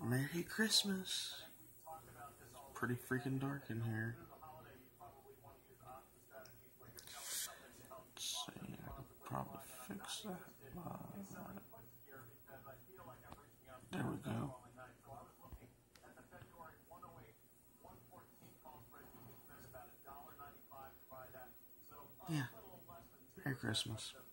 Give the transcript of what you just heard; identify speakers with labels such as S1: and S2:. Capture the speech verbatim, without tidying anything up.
S1: Merry Christmas. It's pretty freaking dark in here. Let's see, I could probably fix that. Uh, there we go. Yeah. Merry Christmas.